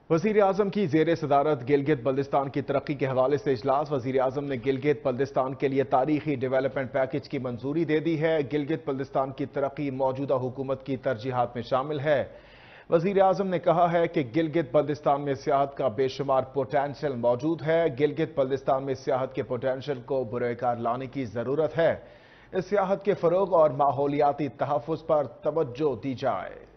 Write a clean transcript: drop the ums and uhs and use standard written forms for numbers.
वजीर आजम की जेर सदारत गिलगित बल्दिस्तान की तरक्की के हवाले से इजलास। वजीर आजम ने गिलगित बल्दिस्तान के लिए तारीखी डेवलपमेंट पैकेज की मंजूरी दे दी है। गिलगित बल्दिस्तान की तरक्की मौजूदा हुकूमत की तरजीहात में शामिल है। वजीर आजम ने कहा है कि गिलगित बल्दिस्तान में सियाहत का बेशुमार पोटेंशियल मौजूद है। गिलगित बल्दिस्तान में सियाहत के पोटेंशियल को बुरेकार लाने की जरूरत है। इस सियाहत के फरोग और माहौलियाती तहफ़्फ़ुज़ पर तवज्जो दी जाए।